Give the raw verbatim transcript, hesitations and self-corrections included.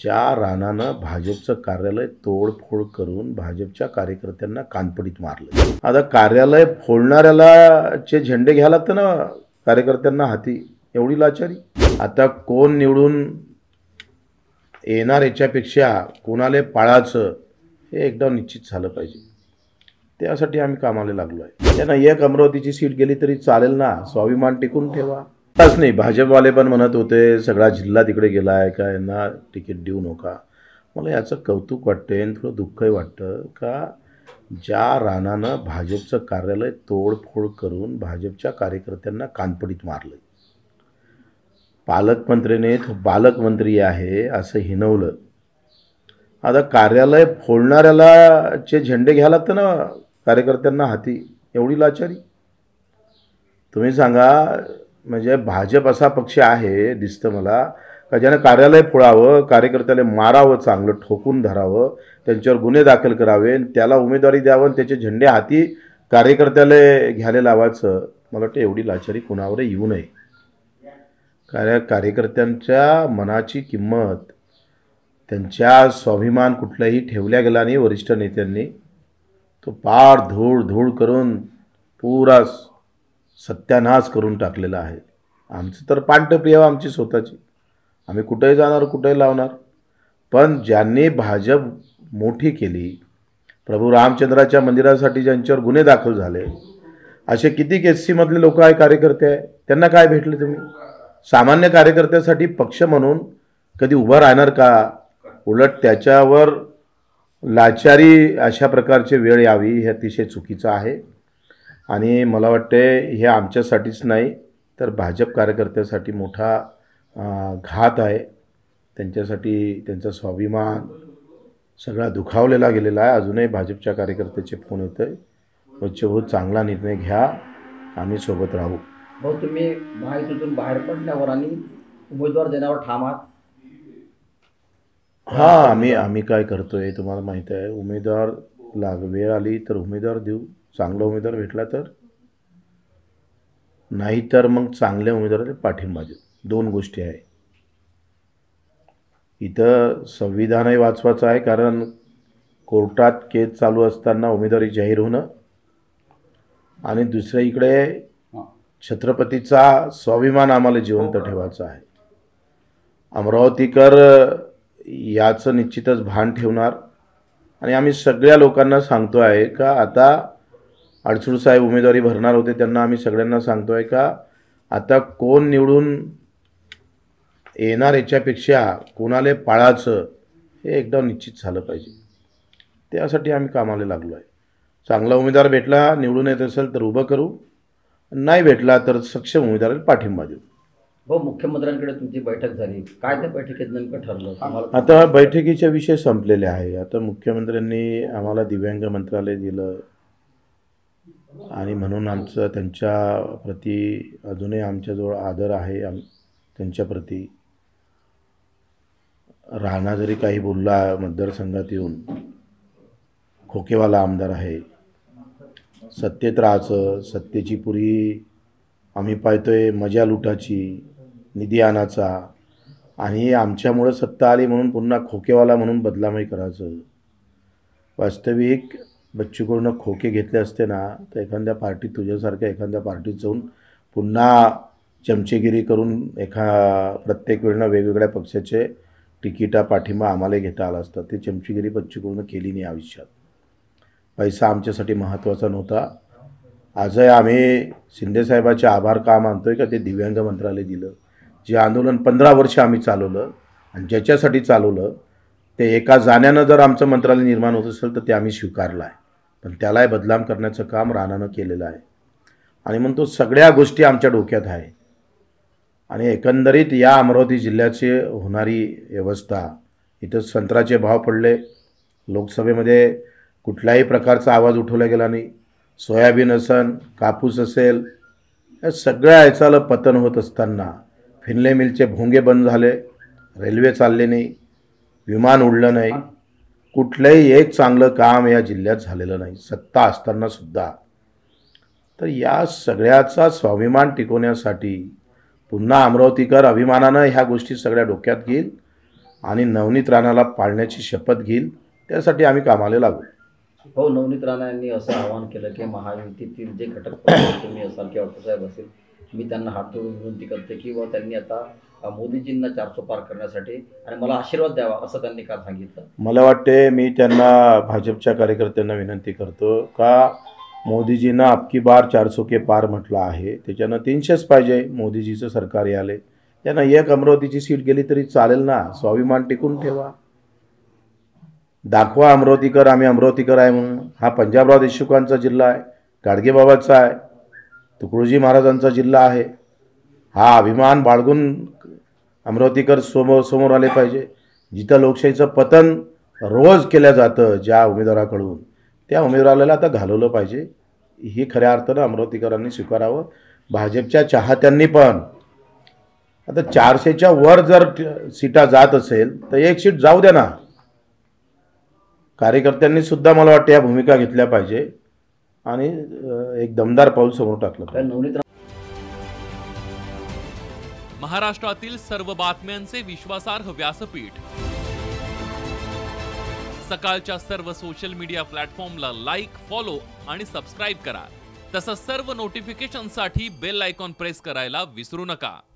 ज्या रानानं भाजपचं कार्यालय तोडफोड करून भाजपच्या कार्यकर्त्यांना कानपडीत मारलं. आता कार्यालय फोडणाऱ्याला चे झेंडे घ्यायला लागतं ना कार्यकर्त्यांना हाती, एवढी लाचारी. आता कोण निवडून येणार याच्यापेक्षा कोणाला पाळायचं हे एकदा निश्चित झालं पाहिजे. त्यासाठी आम्ही कामाला लागलो आहे. त्यांना एक अमरावतीची सीट गेली तरी चालेल ना, स्वाभिमान टिकून ठेवा. तास नाही, भाजपवाले पण म्हणत होते सगळा जिल्हा तिकडे गेला आहे का, यांना तिकीट देऊ नका. मला याचं कौतुक वाटते आणि थोडं दुःखही वाटतं का ज्या रानानं भाजपचं कार्यालय तोडफोड करून भाजपच्या कार्यकर्त्यांना कानपडीत मारलं, पालकमंत्र्याने तो बालकमंत्री आहे असं हिणवलं. आता कार्यालय फोडणाऱ्याला चे झेंडे घ्यायला लागतं ना कार्यकर्त्यांना हाती, एवढी लाचारी. तुम्ही सांगा, म्हणजे भाजप असा पक्ष आहे दिसतं मला का ज्यानं कार्यालय फोडावं, कार्यकर्त्याला मारावं, चांगलं ठोकून धरावं, त्यांच्यावर गुन्हे दाखल करावे, त्याला उमेदवारी द्यावं आणि त्याचे झेंडे हाती कार्यकर्त्याला घ्यायला लावायचं. मला वाटतं एवढी लाचारी कुणावर येऊ नये. कार्य कार्यकर्त्यांच्या मनाची किंमत, त्यांच्या स्वाभिमान कुठलाही ठेवल्या गेला नाही. वरिष्ठ नेत्यांनी तो पार धूळ धूळ करून पुरा सत्यानाश करून टाकलेला आहे. आमचं तर पांटप्रिय आमची स्वतःची, आम्ही कुठेही जाणार, कुठेही लावणार. पण ज्यांनी भाजप मोठी केली, प्रभू रामचंद्राच्या मंदिरासाठी ज्यांच्यावर गुन्हे दाखल झाले, असे किती एस सीमधले लोक आहे, कार्यकर्ते आहे, त्यांना काय भेटले तुम्ही? सामान्य कार्यकर्त्यासाठी पक्ष म्हणून कधी उभा राहणार का? उलट त्याच्यावर लाचारी अशा प्रकारची वेळ यावी हे अतिशय चुकीचं आहे. आणि मला वाटते हे आमच्यासाठीच नाही तर भाजप कार्यकर्त्यासाठी मोठा घात आहे. त्यांच्यासाठी त्यांचा स्वाभिमान सगळा दुखावलेला गेलेला आहे. अजूनही भाजपच्या कार्यकर्त्याचे फोन येत आहे, वच्चे बहुत चांगला निर्णय घ्या, आम्ही सोबत राहू. भाऊ, तुम्ही महायुतीतून बाहेर पडल्यावर आणि उमेदवार देण्यावर ठाम आहात. हां, आम्ही आम्ही काय करतो आहे तुम्हाला माहीत आहे. उमेदवार लाग वेळ आली तर उमेदवार देऊ, चांगला उमेदवार भेटला तर, नाही तर मग चांगल्या उमेदवाराला पाठिंबा देऊ. दोन गोष्टी आहे. इथं संविधानही वाचवायचं आहे, कारण कोर्टात केस चालू असताना उमेदवारी जाहीर होणं, आणि दुसऱ्या इकडे छत्रपतीचा स्वाभिमान आम्हाला जिवंत ठेवायचा आहे. अमरावतीकर याचं निश्चितच भान ठेवणार. आणि आम्ही सगळ्या लोकांना सांगतो आहे का, आता अडसूळ साहेब उमेदवारी भरणार होते, त्यांना आम्ही सगळ्यांना सांगतो आहे का आता कोण निवडून येणार याच्यापेक्षा कोणाला पाळायचं हे एकदा निश्चित झालं पाहिजे. त्यासाठी आम्ही कामाला लागलो आहे. चांगला उमेदवार भेटला, निवडून येत असेल तर उभं करू, नाही भेटला तर सक्षम उमेदवाराला पाठिंबा देऊ. हो, मुख्यमंत्र्यांकडे तुमची बैठक झाली, काय त्या बैठकीत नेमकं ठरलं? आता बैठकीचे विषय संपलेले आहे. आता मुख्यमंत्र्यांनी आम्हाला दिव्यांग मंत्रालय दिलं आणि म्हणून आमचं त्यांच्या प्रती अजूनही आमच्याजवळ आदर आहे. आम त्यांच्याप्रती राणा जरी काही बोलला मतदारसंघात येऊन, खोकेवाला आमदार आहे, सत्तेत राहायचं, सत्तेची पुरी आम्ही पाहतोय मजा लुटाची, निधी आणायचा, आणि आमच्यामुळं सत्ता आली म्हणून पुन्हा खोकेवाला म्हणून बदलामही करायचं. वास्तविक बच्चूकडून खोके घेतले असते ना तर एखाद्या पार्टीत, तुझ्यासारख्या एखाद्या पार्टीत जाऊन पुन्हा चमचेगिरी करून एखा प्रत्येक वेळेला वेगवेगळ्या पक्षाचे तिकिटा पाठिंबा आम्हाला घेता आला असता. ते चमचेगिरी बच्चूकडून केली नाही आयुष्यात. पैसा आमच्यासाठी महत्त्वाचा नव्हता. आजही आम्ही शिंदेसाहेबाचे आभार का मानतो आहे का ते दिव्यांग मंत्रालय दिलं. जे आंदोलन पंधरा वर्ष आम्ही चालवलं आणि ज्याच्यासाठी चालवलं ते एका जाण्यानं जर आमचं मंत्रालय निर्माण होत असेल तर ते आम्ही स्वीकारलं आहे. पण त्यालाही बदनाम करण्याचं काम राणानं केलेलं आहे. आणि म्हणतो सगळ्या गोष्टी आमच्या डोक्यात आहे. आणि एकंदरीत या अमरावती जिल्ह्याची होणारी व्यवस्था, इथं संत्र्याचे भाव पडले, लोकसभेमध्ये कुठल्याही प्रकारचा आवाज उठवला गेला नाही. सोयाबीन असेल, कापूस असेल, या सगळ्या याचाला पतन होत असताना फिनले मिलचे भोंगे बंद झाले, रेल्वे चालले नाही, विमान उडलं नाही, कुठलंही एक चांगलं काम या जिल्ह्यात झालेलं नाही सत्ता असतानासुद्धा. तर या सगळ्याचा स्वाभिमान टिकवण्यासाठी पुन्हा अमरावतीकर अभिमानानं ह्या गोष्टी सगळ्या डोक्यात घेईल आणि नवनीत राणाला पाळण्याची शपथ घेईल. त्यासाठी आम्ही कामाला लागू. हो, नवनीत राणा यांनी असं आवाहन केलं की महायुतीतील जे घटक पक्ष तुम्ही असाल किंवा साहेब असेल, मी त्यांना हात जोडून विनंती करते की व त्यांनी आता मोदीजींना चारसो पार करण्यासाठी आणि मला आशीर्वाद द्यावा असं त्यांनी काल सांगितलं. मला वाटते मी त्यांना भाजपच्या कार्यकर्त्यांना विनंती करतो का मोदीजींना अबकी बार चारसो के पार म्हटलं आहे, त्याच्यानं तीनशेच पाहिजे. मोदीजीचं सरकार आले त्यांना एक अमरावतीची सीट गेली तरी चालेल ना. स्वाभिमान टिकून ठेवा, दाखवा अमरावतीकर आम्ही अमरावतीकर आहे म्हणून. हा पंजाबराव देशमुखांचा जिल्हा आहे, गाडगेबाबाचा आहे, तुकडोजी महाराजांचा जिल्हा आहे. हा अभिमान बाळगून अमरावतीकर समोर समोर आले पाहिजे. जिथं लोकशाहीचं पतन रोज केलं जातं ज्या उमेदवाराकडून, त्या उमेदवाराला आता घालवलं पाहिजे. ही खऱ्या अर्थानं अमरावतीकरांनी स्वीकारावं. भाजपच्या चाहत्यांनी पण आता चारशेच्या वर जर सीटा जात असेल तर एक सीट जाऊ द्या ना. कार्यकर्त्यांनी सुद्धा मला वाटतं या भूमिका घेतल्या पाहिजे आणि एक दमदार पाऊल समोर टाकलं पाहिजे. नवनीत महाराष्ट्रातील सर्व बातम्यांचे विश्वासार्ह व्यासपीठ सकाळच्या सर्व सोशल मीडिया प्लॅटफॉर्मला लाईक, फॉलो आणि सबस्क्राईब करा. तसंच सर्व नोटिफिकेशनसाठी बेल आयकॉन प्रेस करायला विसरू नका.